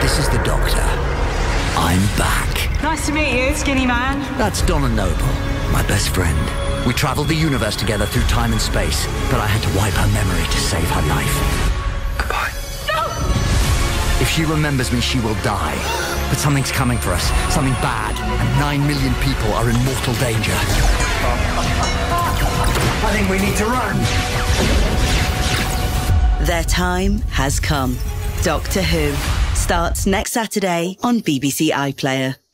This is the Doctor. I'm back. Nice to meet you, skinny man. That's Donna Noble, my best friend. We traveled the universe together through time and space, but I had to wipe her memory to save her life. Goodbye. No! If she remembers me, she will die. But something's coming for us, something bad, and 9 million people are in mortal danger. I think we need to run. Their time has come. Doctor Who starts next Saturday on BBC iPlayer.